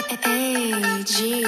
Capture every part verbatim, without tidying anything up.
A G.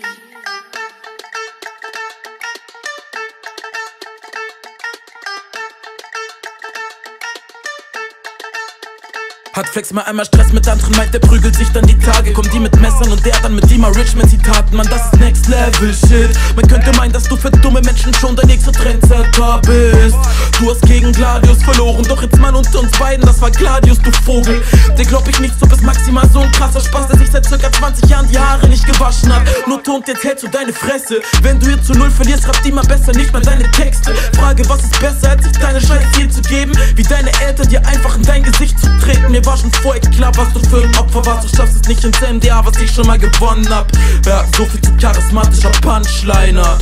Hat Flex mal einmal Stress mit anderen, meint der prügelt sich dann die Tage. Kommen die mit Messern und der dann mit Dima Richmond Zitaten. Mann, das ist Next Level Shit. Man könnte meinen, dass du für dumme Menschen schon der nächste Trendsetter bist. Du hast gegen Gladius verloren, doch jetzt Mann unter uns beiden, das war Gladius, du Vogel. Der glaub ich nicht, du bist maximal so ein krasser Spaß, der sich seit circa zwanzig Jahren die Haare nicht gewaschen hat. Nur tont, jetzt hältst du deine Fresse. Wenn du hier zu null verlierst, rappt Dima besser nicht mal deine Texte. Frage, was ist besser, als sich deine Scheiße hier zu geben? Wie deine Eltern dir einfach in dein Gesicht zu treten. Mir war schon vorher klar, was du für ein Opfer warst. Du schaffst es nicht ins M D A, was ich schon mal gewonnen hab. Ja, so viel zu charismatischer Punchliner.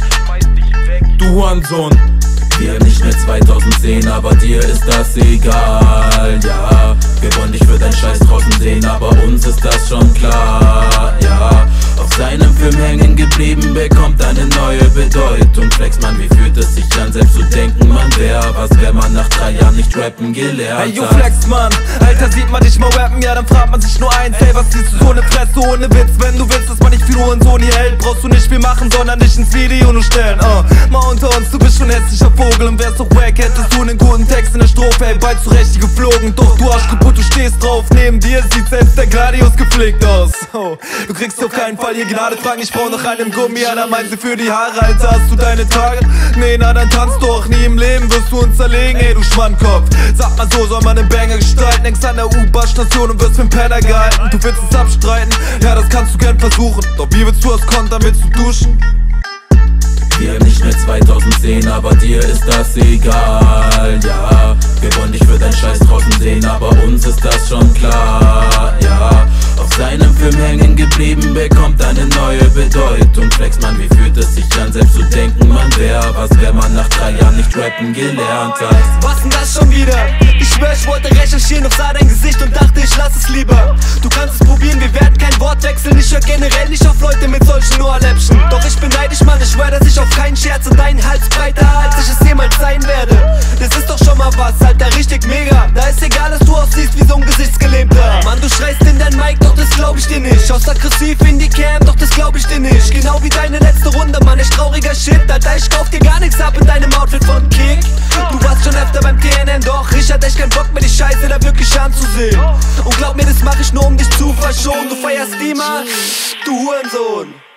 Du Hurensohn. Wir nicht mehr zweitausendzehn, aber dir ist das egal, ja. Wir wollen dich für deinen Scheiß draußen sehen, aber uns ist das schon klar, ja. Auf seinem Film hängen geblieben, bekommt eine neue Bedeutung. Flex, Mann, wie fühlt es sich an, selbst zu denken, man wär was, wär man nach drei Jahren nicht rappen gelernt hat. Hey, you Flex, Mann, Alter, sieht man dich mal rappen, ja, dann fragt man sich nur eins. Hey, was siehst du so ne Fresse ohne Witz? Wenn du willst, dass man nicht viel Hurensohn hier hält, brauchst du nicht viel machen, sondern dich ins Video nur stellen. uh, Mal unter uns, du bist schon hässlicher Vogel und wärst doch wack, hättest du einen guten Text in der Strophe. Hey, bald zurecht geflogen, doch du Arsch kaputt, du stehst drauf. Neben dir sieht selbst der Gladius gepflegt aus. oh, Du kriegst auf keinen Fall hier Gnade, fragen, ich brauch noch einen Gummi. Ja, da meint sie für die Haare, Alter, hast du deine Tage? Nee, na dann tanzt doch, nie im Leben wirst du uns zerlegen, ey du Schwannkopf. Sag mal so, soll man den Banger gestalten? Hängst an der U-Bahn-Station und wirst für den Penner gehalten. Du willst es abstreiten? Ja, das kannst du gern versuchen. Doch wie willst du aus Kontern, willst du duschen? Wir nicht mehr zweitausendzehn, aber dir ist das egal, ja. Wir wollen dich für deinen Scheiß draußen sehen, aber uns ist das schon klar, ja. Auf seinem Film hängen geblieben, bekommt eine neue Bedeutung. Flex, Mann, wie fühlt es sich an, selbst zu denken, man wär was, wär man nach drei Jahren nicht rappen gelernt hat. Was denn das schon wieder? Ich schwör, ich wollte recherchieren, doch sah dein Gesicht und dachte, ich lass es lieber. Du kannst es probieren, wir werden kein Wort wechseln. Ich hör generell nicht auf Leute mit solchen Ohrläppchen. Doch ich bin neidisch, Mann, ich schwör, dass ich auf keinen Scherz in deinen Hals breiter, als ich es jemals sein werde. Das ist doch schon mal was, Alter, richtig mega. Da ist egal, dass du aussiehst wie so ein Gesichtsgelähmter. Mann, du schreist in dein Mic, doch das glaub ich dir nicht. Schaust aggressiv in die Cam, doch das glaub ich dir nicht. Genau wie deine letzte Runde, Mann, echt trauriger Shit. Alter, ich kauf dir gar nichts ab in deinem Outfit von Kick. Du warst schon öfter beim T N N, doch ich hatte echt keinen Bock mehr die Scheiße da wirklich anzusehen. Und glaub mir, das mach ich nur um dich zu verschonen. Du feierst Dima, du Hurensohn.